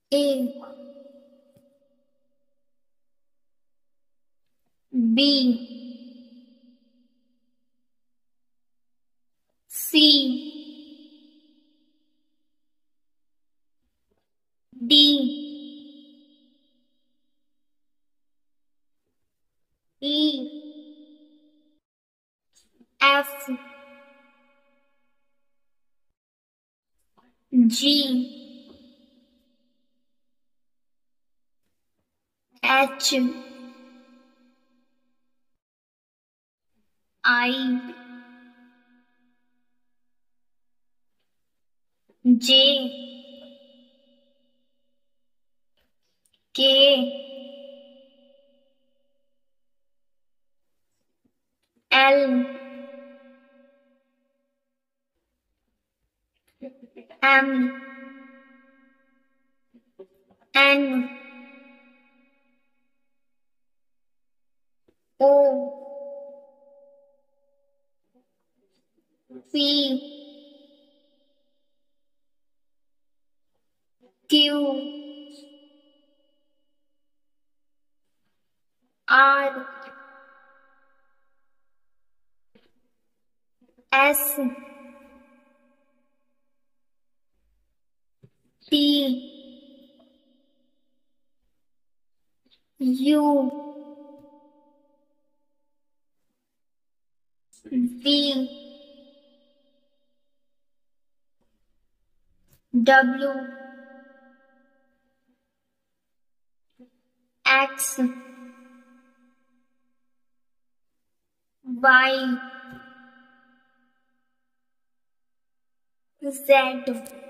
A, B, C, D, E, F, G, H, I, J, K, L, M, N, O, P, Q, R, S, T, U, V, W, X, Y, Z.